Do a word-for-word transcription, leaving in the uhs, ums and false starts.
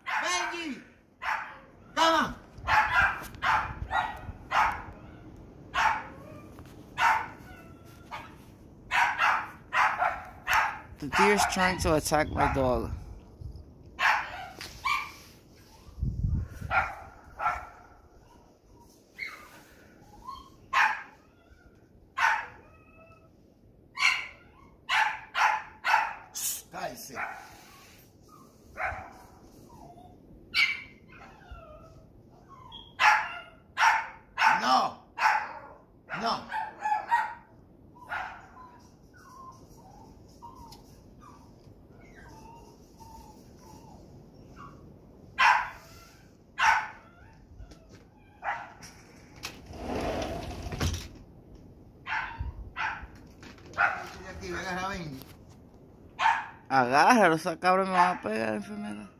Benji! Come on! The deer is trying to attack my dog. Cállese. No. No. Aquí, ven a Benji. Agárralo, esa cabra me va a pegar, enfermera.